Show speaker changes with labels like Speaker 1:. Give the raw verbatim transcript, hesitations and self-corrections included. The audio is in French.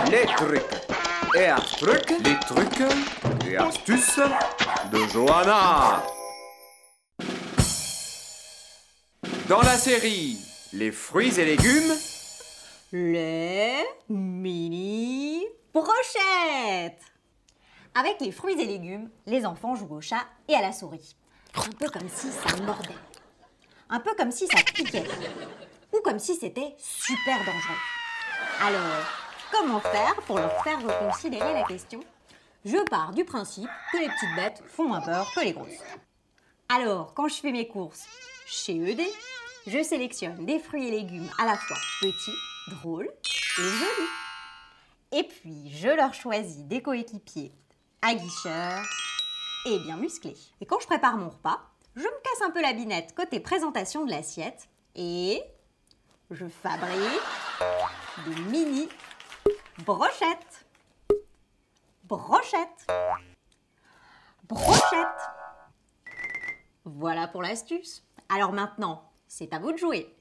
Speaker 1: Les trucs et astuces, les trucs et astuces de Johanna. Dans la série Les fruits et légumes,
Speaker 2: les mini brochettes. Avec les fruits et légumes, les enfants jouent au chat et à la souris. Un peu comme si ça mordait. Un peu comme si ça piquait. Ou comme si c'était super dangereux. Alors, comment faire pour leur faire reconsidérer la question? Je pars du principe que les petites bêtes font moins peur que les grosses. Alors, quand je fais mes courses chez E D, je sélectionne des fruits et légumes à la fois petits, drôles et jolis. Et puis, je leur choisis des coéquipiers aguicheurs et bien musclés. Et quand je prépare mon repas, je me casse un peu la binette côté présentation de l'assiette et je fabrique des mini brochettes. Brochettes. Brochettes. Voilà pour l'astuce. Alors maintenant, c'est à vous de jouer.